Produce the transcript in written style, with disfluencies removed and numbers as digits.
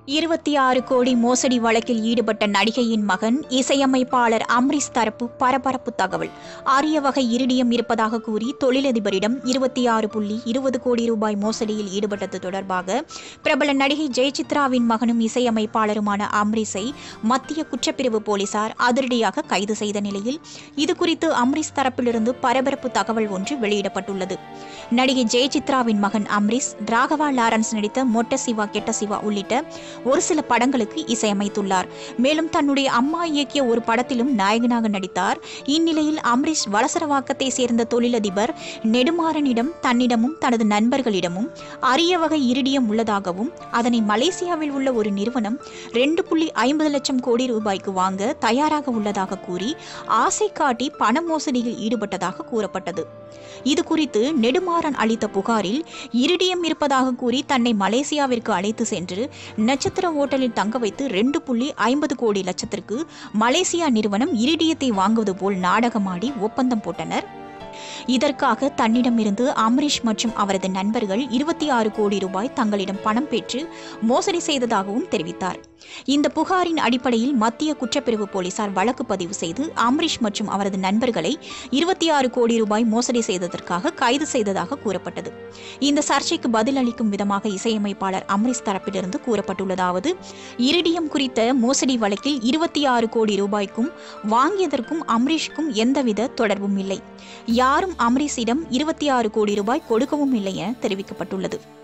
26 கோடி மோசடி வழக்கில் ஈடுபட்ட நடிகையின் மகன் இசையமைப்பாளர் அம்ரிஷ் தரப்பு பரபரப்பு தகவல். அரிய வகை இரிடியம் இருப்பதாக கூறி தொழிலதிபரிடம் 26.20 கோடி ரூபாய் மோசடியில் ஈடுபட்டது தொடர்பாக பிரபல நடிகை ஜெயசித்ராவின் மகனும் இசையமைப்பாளருமான அம்ரிஷை மத்திய குற்றப்பிரிவு போலீசார் அதிரடியாக கைது செய்த நிலையில் இதுகுறித்து அம்ரிஷ் தரப்பிலிருந்து பரபரப்பு தகவல் ஒன்று வெளியிடப்பட்டுள்ளது. நடிகை ஜெயசித்ராவின் மகன் அம்ரிஷ் ராகவா லாரன்ஸ் நடித்த மொட்ட சிவா கெட்ட சிவா உள்ளிட்ட ஒரு சில படங்களுக்கு இசையமைத்துள்ளார். மேலும் தன்னுடைய அம்மா இயக்கிய ஒரு படத்திலும் நாயகனாக நடித்தார். இந்நிலையில் அம்ரிஷ் வலசரவாக்கத்தை சேர்ந்த தொழிலதிபர் நெடுமாறனிடம் தன்னிடமும் தனது நண்பர்களிடமும் அரிய வகை இரிடியம் உள்ளதாகவும் அதனை மலேசியாவில் உள்ள ஒரு நிறுவனம் 2.50 லட்சம் கோடி ரூபாய்க்கு வாங்க தயாராக உள்ளதாக கூறி ஆசை காட்டி பண மோசடியில் ஈடுபட்டதாக கூறப்பட்டது. இது குறித்து நெடுமாறன் அளித்த புகாரில் இரிடியம் இருப்பதாக கூறி தன்னை மலேசியாவிற்கு அழைத்து சென்று நட்சத்திர ஓட்டலில் தங்க வைத்து 2.50 கோடி லட்சத்திற்கு மலேசியா நிறுவனம் இரிடியத்தை வாங்குவது போல் நாடகமாடி ஒப்பந்தம் போட்டனர். இதற்காக தன்னிடமிருந்து அம்ரிஷ் மற்றும் அவரது நண்பர்கள் 26 கோடி ரூபாய் தங்களிடம் பணம் பெற்று மோசடி செய்ததாகவும் தெரிவித்தார். இந்த புகாரின் அடிப்படையில் மத்திய குற்றப்பிரிவு போலீசார் வழக்கு பதிவு செய்து அம்ரிஷ் மற்றும் அவரது நண்பர்களை 26 கோடி ரூபாய் மோசடி செய்ததற்காக கைது செய்ததாக கூறப்பட்டது. இந்த சர்ச்சைக்கு பதில் அளிக்கும் விதமாக இசையமைப்பாளர் அம்ரிஷ் தரப்பிலிருந்து கூறப்பட்டுள்ளதாவது: இரிடியம் குறித்த மோசடி வழக்கில் 26 கோடி ரூபாய்க்கும் வாங்கியதற்கும் அம்ரிஷுக்கும் எந்தவித தொடர்பும் இல்லை. யாரும் அம்ரிஷிடம் 26 கோடி ரூபாய் கொடுக்கவும் இல்லை என தெரிவிக்கப்பட்டுள்ளது.